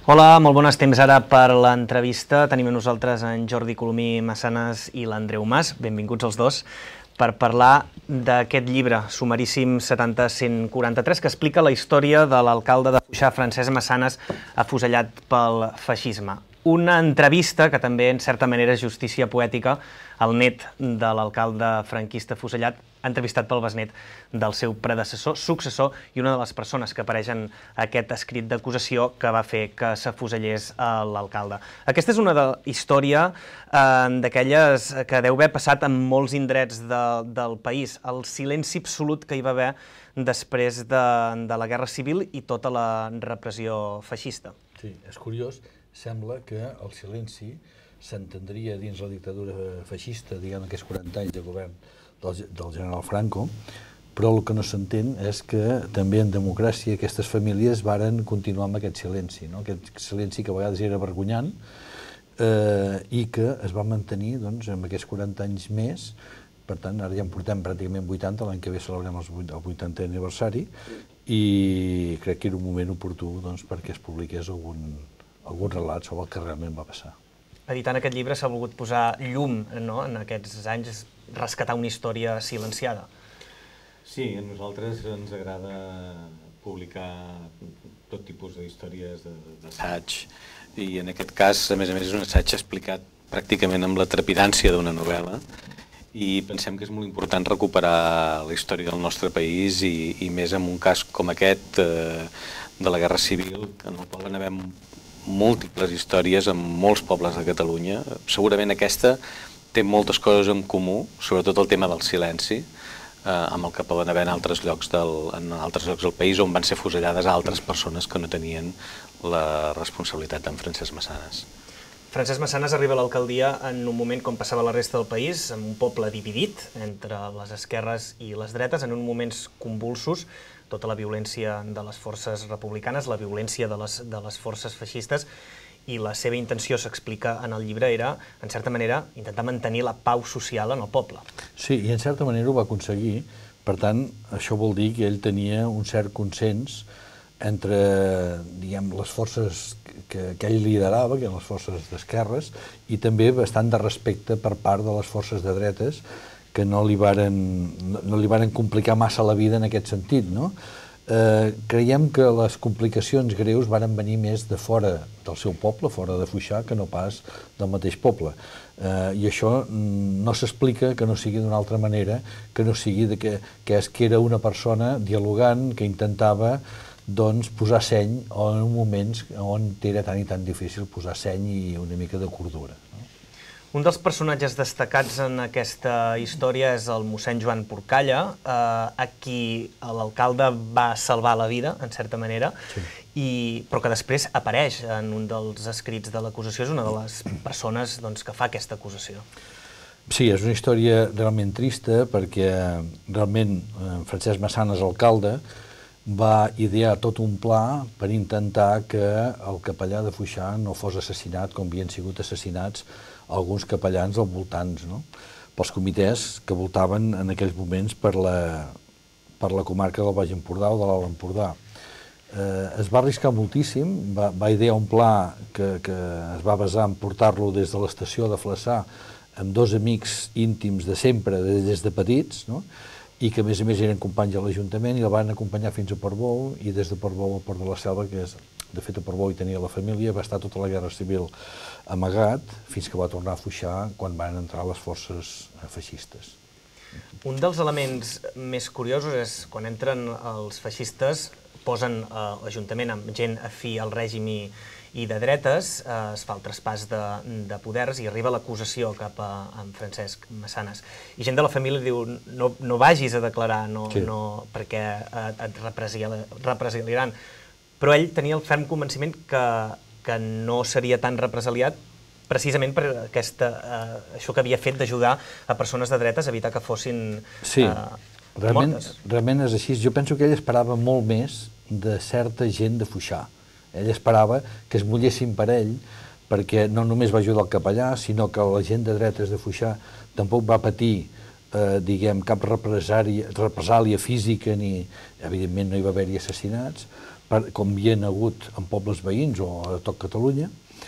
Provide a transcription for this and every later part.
Hola, molt bones temps ara per l'entrevista. Tenim a nosaltres en Jordi Colomí Massanas i l'Andreu Mas, benvinguts els dos, per parlar d'aquest llibre, sumaríssim 70-143, que explica la història de l'alcalde de Foixà, Francesc Massanas, afusellat pel feixisme. Una entrevista que també, en certa manera, és justícia poètica. El net de l'alcalde franquista afusellat, entrevistat pel besnet del seu predecessor, successor, i una de les persones que apareix en aquest escrit d'acusació que va fer que s'afusellés l'alcalde. Aquesta és una història d'aquelles que deu haver passat en molts indrets del país. El silenci absolut que hi va haver després de la Guerra Civil i tota la repressió feixista. Sí, és curiós. Sembla que el silenci s'entendria dins la dictadura feixista, diguem, aquests 40 anys de govern del general Franco, però el que no s'entén és que també en democràcia aquestes famílies varen continuar amb aquest silenci, no? Aquest silenci que a vegades era vergonyant i que es va mantenir doncs, amb aquests 40 anys més. Per tant, ara ja en portem pràcticament 80, l'any que ve celebrem el 80è aniversari, i crec que era un moment oportú doncs, perquè es publiqués algun relat sobre el que realment va passar. Editant aquest llibre s'ha volgut posar llum, no?, en aquests anys, rescatar una història silenciada. Sí, a nosaltres ens agrada publicar tot tipus d'històries d'assaig, i en aquest cas, a més, és un assaig explicat pràcticament amb la trepidància d'una novel·la, i pensem que és molt important recuperar la història del nostre país i més en un cas com aquest de la Guerra Civil, en el qual n'hi múltiples històries en molts pobles de Catalunya. Segurament aquesta té moltes coses en comú, sobretot el tema del silenci, amb el que poden haver en altres llocs del país on van ser fusellades altres persones que no tenien la responsabilitat d'en Francesc Massanas. Francesc Massanas arriba a l'alcaldia en un moment com passava la resta del país, en un poble dividit entre les esquerres i les dretes, en uns moments convulsos, tota la violència de les forces republicanes, la violència de les forces feixistes, i la seva intenció, s'explica en el llibre, era, en certa manera, intentar mantenir la pau social en el poble. Sí, i en certa manera ho va aconseguir. Per tant, això vol dir que ell tenia un cert consens entre, diguem, les forces que ell liderava, que eren les forces d'esquerres, i també bastant de respecte per part de les forces de dretes, que no li varen complicar massa la vida en aquest sentit, no? Creiem que les complicacions greus varen venir més de fora del seu poble, fora de Foixà, que no pas del mateix poble. I això no s'explica que no sigui d'una altra manera, que no sigui que era una persona dialogant que intentava posar seny en moments on era tan i tan difícil posar seny i una mica de cordura. Un dels personatges destacats en aquesta història és el mossèn Joan Porcalla, a qui l'alcalde va salvar la vida, en certa manera, però que després apareix en un dels escrits de l'acusació, és una de les persones que fa aquesta acusació. Sí, és una història realment trista, perquè realment Francesc Massanas, alcalde, va idear tot un pla per intentar que el capellà de Foixà no fos assassinat com havien sigut assassinats alguns capellans al voltants, pels comitès que voltaven en aquells moments per la comarca del Baix Empordà o de l'Alt Empordà. Es va arriscar moltíssim, va idear un pla que es va basar en portar-lo des de l'estació de Flaçà amb dos amics íntims de sempre, des de petits, i que a més eren companys de l'Ajuntament, i el van acompanyar fins a Portbou, i des de Portbou al Port de la Selva, que és, de fet, a Portbou hi tenia la família, va estar tota la Guerra Civil amagat, fins que va tornar a Foixà quan van entrar les forces feixistes. Un dels elements més curiosos és quan entren els feixistes, posen l'Ajuntament amb gent afí al règim i de dretes, es fa el traspàs de poders i arriba l'acusació cap a en Francesc Massanas. I gent de la família diu, no vagis a declarar, perquè et represaliaran. Però ell tenia el ferm convenciment que no seria tan represaliat precisament per això que havia fet d'ajudar a persones de dretes a evitar que fossin mortes. Realment és així. Jo penso que ell esperava molt més de certa gent de Foixà. Ell esperava que es mullessin per ell, perquè no només va ajudar el capellà, sinó que la gent de dretes de Foixà tampoc va patir diguem, cap represàlia física, ni, evidentment no hi va haver-hi assassinats, com hi ha hagut en pobles veïns o a tot Catalunya.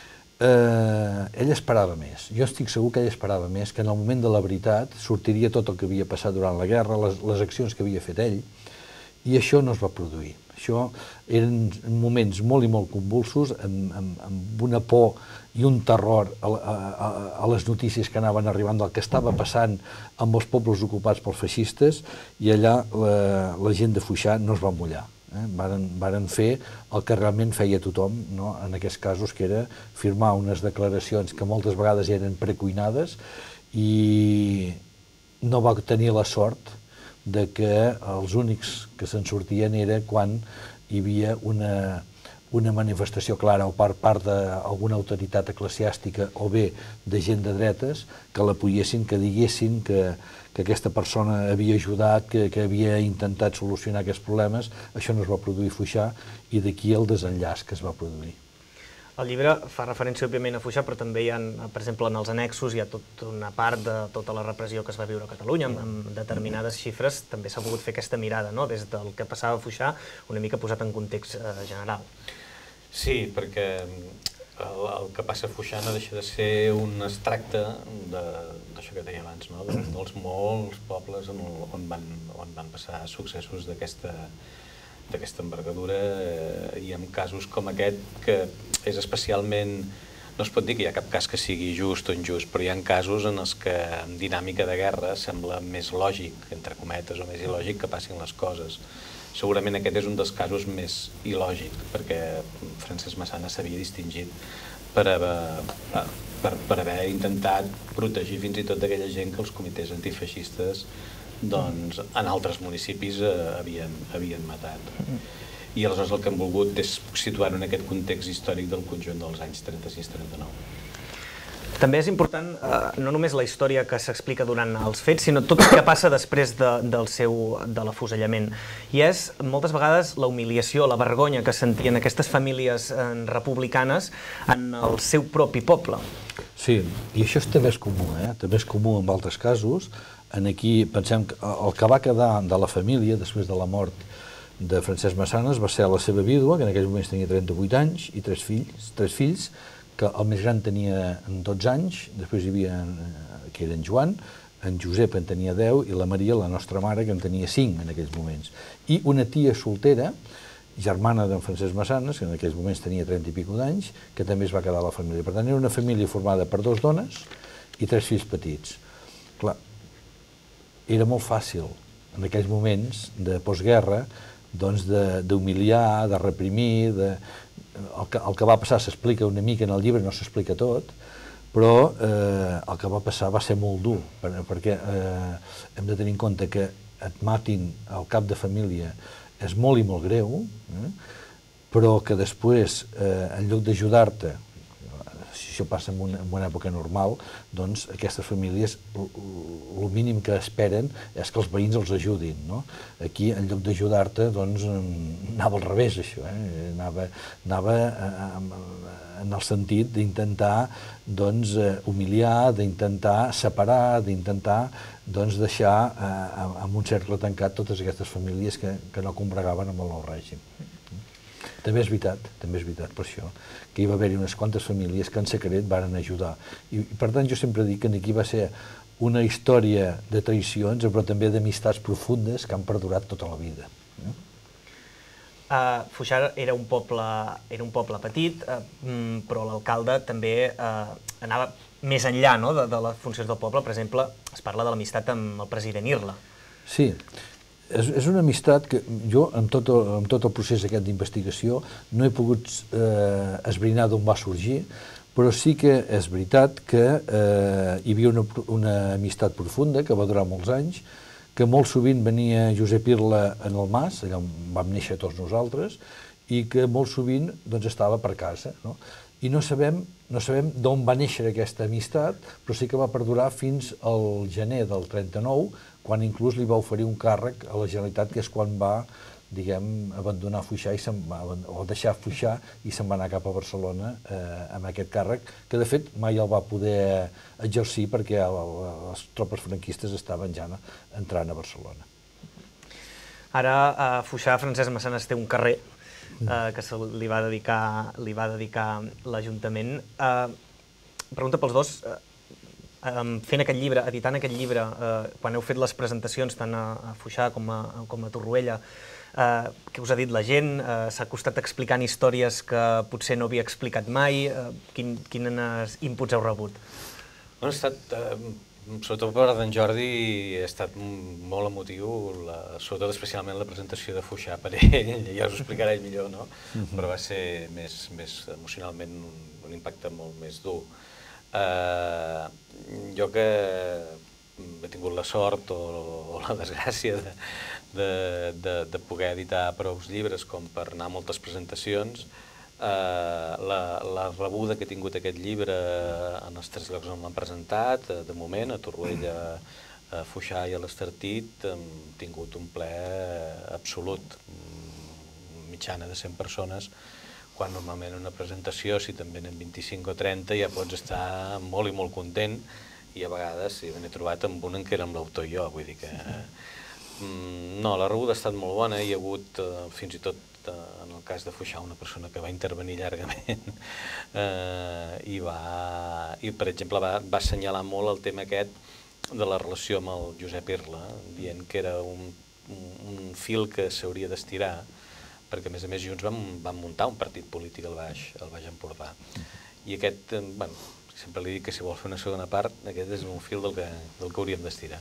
Ell esperava més. Jo estic segur que ell esperava més, que en el moment de la veritat sortiria tot el que havia passat durant la guerra, les accions que havia fet ell, i això no es va produir. Això eren moments molt i molt convulsos, amb una por i un terror a les notícies que anaven arribant del que estava passant amb els pobles ocupats pels feixistes, i allà la gent de Foixà no es va mullar. Varen fer el que realment feia tothom en aquests casos, que era firmar unes declaracions que moltes vegades eren precuinades, i no va tenir la sort de que els únics que se'n sortien era quan hi havia una manifestació clara o per part d'alguna autoritat eclesiàstica o bé de gent de dretes que l'apoyessin, que diguessin que aquesta persona havia ajudat, que havia intentat solucionar aquests problemes. Això no es va produir a Foixà, i d'aquí el desenllaç que es va produir. El llibre fa referència, òbviament, a Foixà, però també hi ha, per exemple, en els annexos hi ha tota una part de tota la repressió que es va viure a Catalunya, amb determinades xifres. També s'ha pogut fer aquesta mirada, des del que passava a Foixà, una mica posat en context general. Sí, perquè el que passa a Foixà no deixa de ser un extracte d'això que deia abans, dels molts pobles on van passar successos d'aquesta envergadura, i en casos com aquest, que és especialment... No es pot dir que hi ha cap cas que sigui just o injust, però hi ha casos en els que en dinàmica de guerra sembla més lògic, entre cometes, o més il·lògic que passin les coses. Segurament aquest és un dels casos més il·lògic, perquè Francesc Massana s'havia distingit per haver intentat protegir fins i tot d'aquella gent que els comitès antifeixistes en altres municipis havien matat. I aleshores el que hem volgut és situar-ho en aquest context històric del conjunt dels anys 36-39. També és important no només la història que s'explica durant els fets, sinó tot el que passa després de l'afusellament. I és, moltes vegades, la humiliació, la vergonya que sentien aquestes famílies republicanes en el seu propi poble. Sí, i això també és comú, també és comú en altres casos. Aquí pensem que el que va quedar de la família després de la mort de Francesc Massanes va ser la seva vídua, que en aquells moments tenia 38 anys, i tres fills, que el més gran tenia 12 anys, després hi havia, que era en Joan, en Josep en tenia 10, i la Maria, la nostra mare, que en tenia 5 en aquells moments. I una tia soltera, germana d'en Francesc Massanes, que en aquells moments tenia 30 i pico d'anys, que també es va quedar a la família. Per tant, era una família formada per 2 dones i 3 fills petits. Clar, era molt fàcil, en aquells moments de postguerra, d'humiliar, de reprimir. El que va passar s'explica una mica en el llibre, no s'explica tot, però el que va passar va ser molt dur, perquè hem de tenir en compte que et matin al cap de família és molt i molt greu, però que després, en lloc d'ajudar-te, si això passa en una època normal, doncs aquestes famílies el mínim que esperen és que els veïns els ajudin. Aquí, en lloc d'ajudar-te, anava al revés, això. Anava en el sentit d'intentar humiliar, d'intentar separar, d'intentar deixar en un cercle tancat totes aquestes famílies que no combregaven amb el nou règim. També és veritat per això, que hi va haver-hi unes quantes famílies que en secret varen ajudar. I per tant jo sempre dic que aquí va ser una història de traïcions, però també d'amistats profundes que han perdurat tota la vida. Foixà era un poble petit, però l'alcalde també anava més enllà de les funcions del poble. Per exemple, es parla de l'amistat amb el president Irla. Sí. És una amistat que jo, amb tot el procés aquest d'investigació, no he pogut esbrinar d'on va sorgir, però sí que és veritat que hi havia una amistat profunda que va durar molts anys, que molt sovint venia Josep Irla en el Mas, allà on vam néixer tots nosaltres, i que molt sovint estava per casa. I no sabem d'on va néixer aquesta amistat, però sí que va perdurar fins al gener del 39, quan inclús li va oferir un càrrec a la Generalitat, que és quan va diguem, abandonar Foixà o deixar Foixà i se'n va anar cap a Barcelona amb aquest càrrec, que de fet mai el va poder exercir perquè les tropes franquistes estaven ja entrant a Barcelona. Ara a Foixà, Francesc Massanas té un carrer que li va dedicar l'Ajuntament. Pregunta pels dos, fent aquest llibre, editant aquest llibre, quan heu fet les presentacions tant a Foixà com a Torroella, què us ha dit la gent? S'ha costat explicant històries que potser no havia explicat mai? Quins inputs heu rebut? Ha estat, sobretot per d'en Jordi, ha estat molt emotiu, sobretot especialment la presentació de Foixà per ell, ja us ho explicarà ell millor, no? Però va ser més emocionalment un impacte molt més dur. Jo que he tingut la sort o la desgràcia de poder editar prou llibres com per anar a moltes presentacions, la rebuda que he tingut aquest llibre en els 3 llocs on l'han presentat, de moment, a Torroella, a Foixà i a l'Estartit, hem tingut un ple absolut, mitjana de 100 persones, quan normalment una presentació, si també n'hi ha 25 o 30, ja pots estar molt i molt content, i a vegades m'he trobat amb un en què era amb l'autor jo, vull dir que... No, la rebuda ha estat molt bona, hi ha hagut fins i tot en el cas de Foixà una persona que va intervenir llargament i per exemple va assenyalar molt el tema aquest de la relació amb el Josep Irla, dient que era un fil que s'hauria d'estirar, perquè a més junts van muntar un partit polític al Baix Empordà. I aquest, bueno, sempre li dic que si vol fer una segona part, aquest és un fil del que hauríem d'estirar.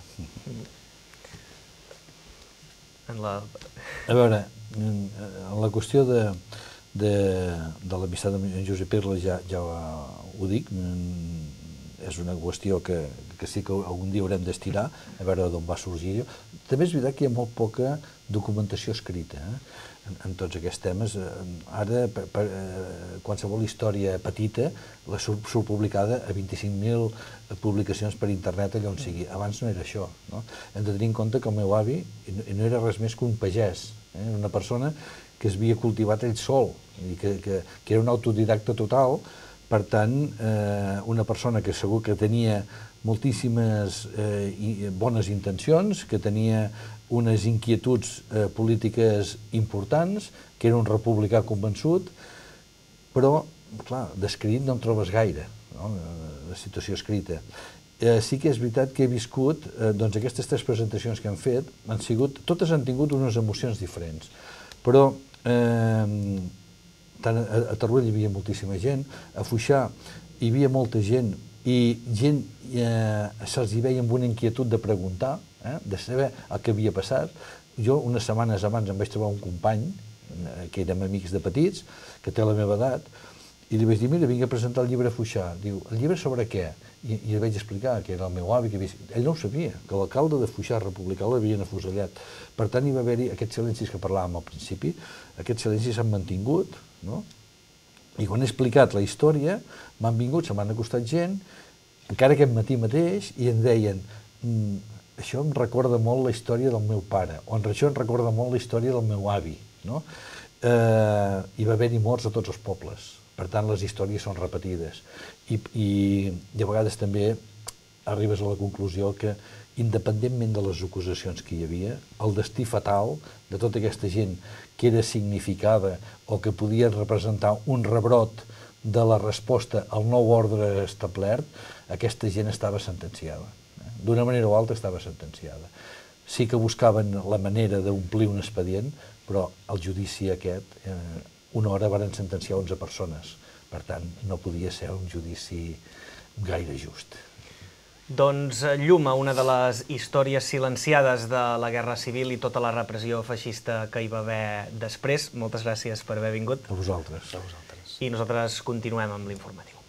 A veure, la qüestió de l'amistat amb Josep Irla ja ho dic, és una qüestió que sí que algun dia haurem d'estirar, a veure d'on va sorgir. També és veritat que hi ha molt poca documentació escrita en tots aquests temes. Ara, qualsevol història petita la surt publicada a 25.000 publicacions per internet, allà on sigui. Abans no era això. Hem de tenir en compte que el meu avi no era res més que un pagès, una persona que es havia cultivat ell sol, que era un autodidacta total. Per tant, una persona que segur que tenia moltíssimes bones intencions, que tenia unes inquietuds polítiques importants, que era un republicà convençut, però, clar, d'escrit no en trobes gaire, la situació escrita. Sí que és veritat que he viscut, doncs aquestes 3 presentacions que hem fet, totes han tingut unes emocions diferents, però a Torroella hi havia moltíssima gent, a Foixà hi havia molta gent i gent se'ls hi veia amb una inquietud de preguntar, de saber el que havia passat. Jo, unes setmanes abans, em vaig trobar un company, que érem amics de petits, que té la meva edat, i li vaig dir, mira, vinc a presentar el llibre a Foixà. Diu, el llibre sobre què? I li vaig explicar que era el meu avi, ell no ho sabia, que l'alcalde de Foixà republicà l'havien afusellat. Per tant, hi va haver-hi aquests silencis que parlàvem al principi, aquests silencis s'han mantingut, no? I quan he explicat la història, m'han vingut, se m'han acostat gent, encara aquest matí mateix, i em deien, això em recorda molt la història del meu pare, o això em recorda molt la història del meu avi. Hi va haver-hi morts a tots els pobles, per tant les històries són repetides. I a vegades també arribes a la conclusió que, independentment de les acusacions que hi havia, el destí fatal de tota aquesta gent que era significada o que podia representar un rebrot de la resposta al nou ordre establert, aquesta gent estava sentenciada. D'una manera o altra estava sentenciada. Sí que buscaven la manera d'omplir un expedient, però el judici aquest, una hora varen sentenciar 11 persones. Per tant, no podia ser un judici gaire just. Doncs llum a una de les històries silenciades de la Guerra Civil i tota la repressió feixista que hi va haver després. Moltes gràcies per haver vingut. A vosaltres. I nosaltres continuem amb l'informatiu.